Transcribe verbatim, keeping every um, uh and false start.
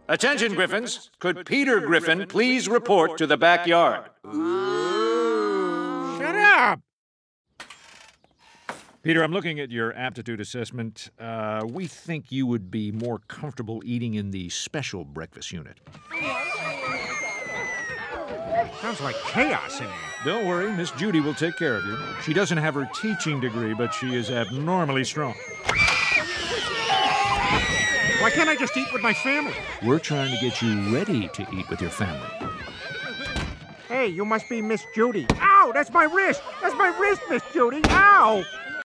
Attention, Griffins. Could Peter Griffin please report to the backyard? Shut up! Peter, I'm looking at your aptitude assessment. Uh, we think you would be more comfortable eating in the special breakfast unit. Sounds like chaos in here. Don't worry, Miss Judy will take care of you. She doesn't have her teaching degree, but she is abnormally strong. Why can't I just eat with my family? We're trying to get you ready to eat with your family. Hey, you must be Miss Judy. Ow, that's my wrist! That's my wrist, Miss Judy! Ow!